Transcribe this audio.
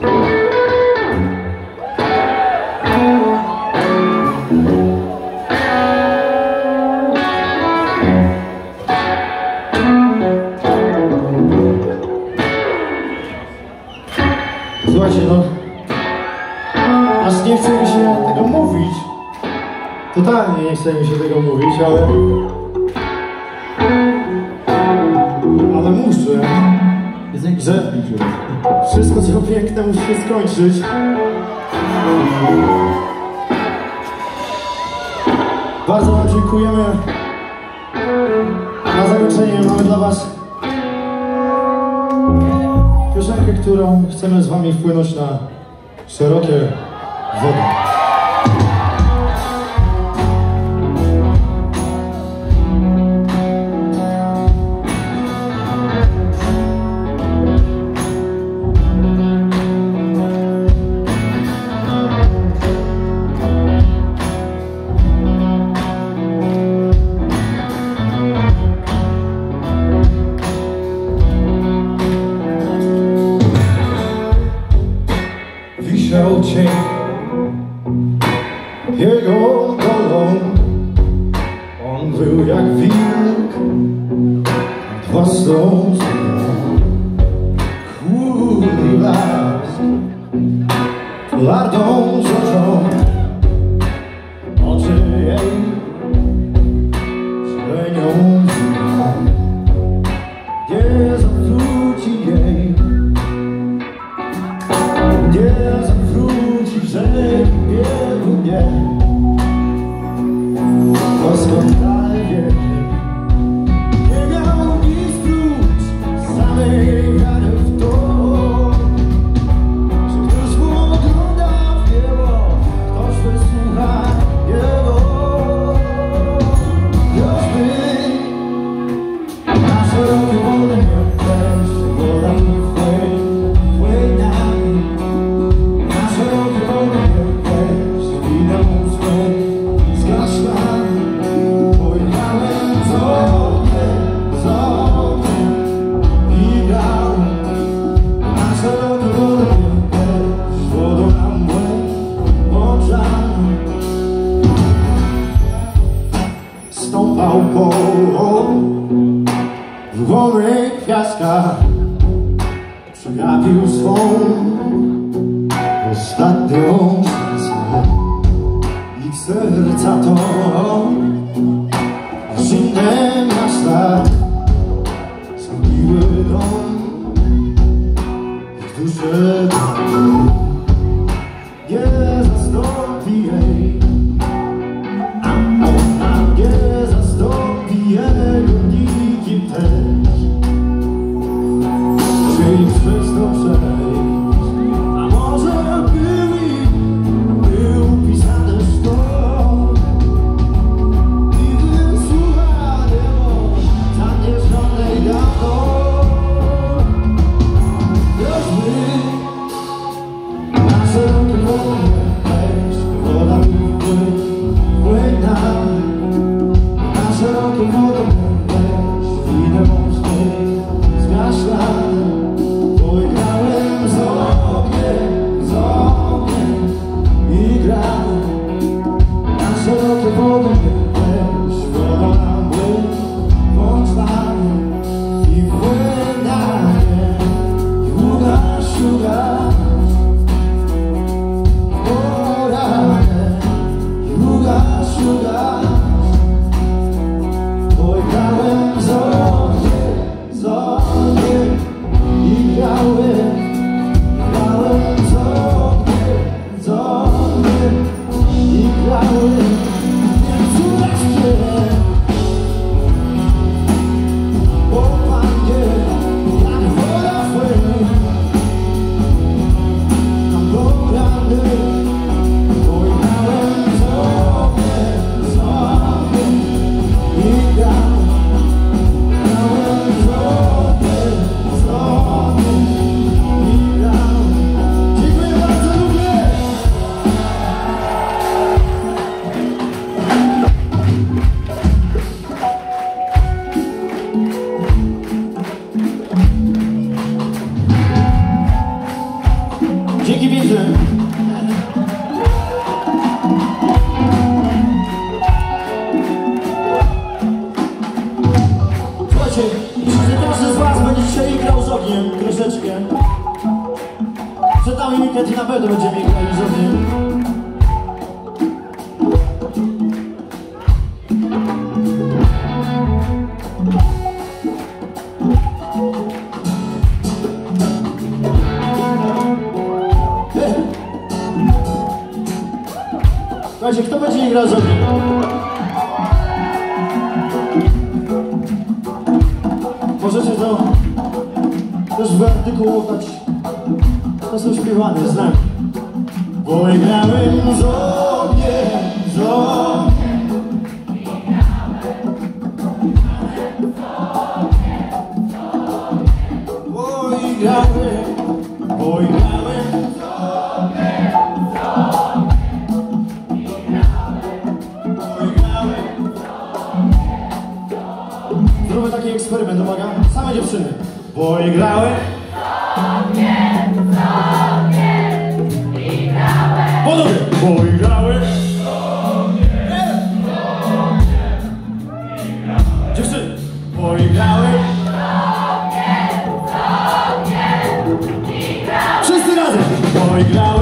Słuchajcie, no, aż nie chce mi się tego mówić. Totalnie nie chce mi się tego mówić, ale muszę, że wszystko co piękne musi się skończyć. Bardzo wam dziękujemy. Na zakończenie mamy dla was piosenkę, którą chcemy z wami wpłynąć na szerokie wody. Wisiał cień jego golą, on był jak wilk nad własną stroną. Chłódny blask polarną rzeczą, oczy jej ślenią zimą. Nie zawróci jej, nie zawróci rzeki biegu, nie. Doskonale nie miał nic prócz samej wiary w to, że ktoś mu ogląda w niebo, ktoś wysłucha jego. Już my na szerokie wody nie wejść, woda mi wpłyń nami. Na szerokie wody nie wejść, winą swą zgasła. Pojechałem i grałem. Na szerokie wody nie wejść, wodą na młyn oczami. Stąpał po ruchomych piaskach, przegapił swą ostatnią szansę. Ich serca to zimne miasta zrobiły dom, ich dusze nie zastąpi jej, a ona nie zastąpi jego nikim też. Czyli przez to przejść, a może był pisane sztos. I wysłucha niebo zamierzonej dawno. Już my na szerokie wody Dzięki piękne. Słuchajcie, myślę, że każdy z was będzie dzisiaj grał z ogniem troszeczkę. Przed nami weekend i na pewno będziemy grali z ogniem. Słuchajcie, kto będzie grał z ogniem? Możecie to też wyartykułować. To są śpiewane z nami. Bo grałem z ogniem, z ogniem. Oj, grałem, oj, grałem z ogniem, z ogniem. Oj, grałem. Zróbmy taki eksperyment, uwaga. Same dziewczyny. Bo grałem. Podobnie! Bo grałem. Dziewczyny! Bo grałem. Wszyscy razem! Bo grałem.